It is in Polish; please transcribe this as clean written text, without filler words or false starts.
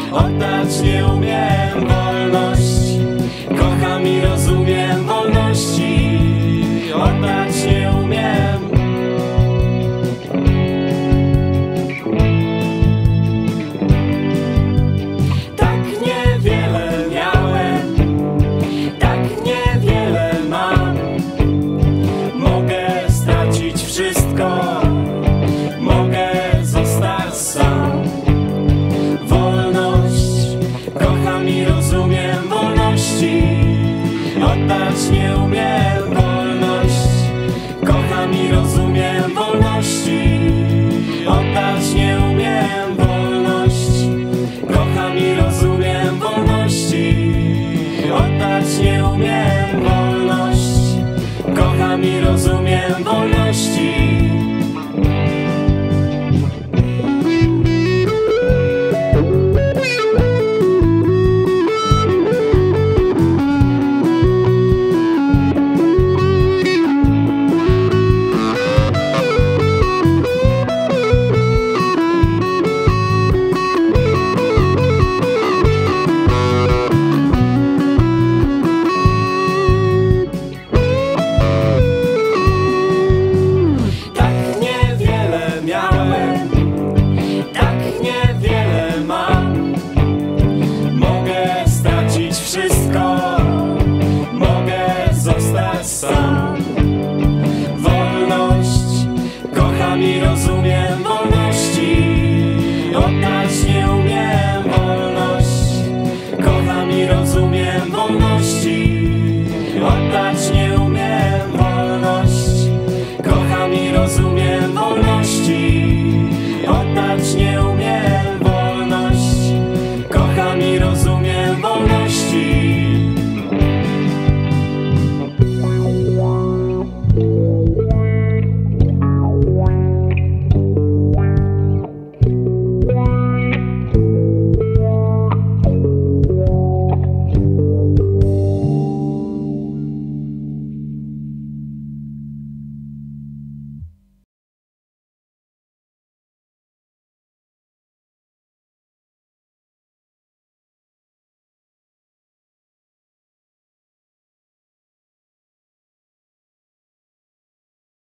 oddać nie umiem wolności. Kocham i rozumiem wolności, oddać nie umiem. Tak niewiele miałem, tak niewiele mam. Mogę stracić wszystko, mogę zostać sam. Wolność, kocham i rozumiem wolności, oddać nie umiem wolność. Kocham i rozumiem wolności, oddać nie umiem wolność. Kocham i rozumiem wolności, oddać nie umiem wolność. Kocham i rozumiem wolność.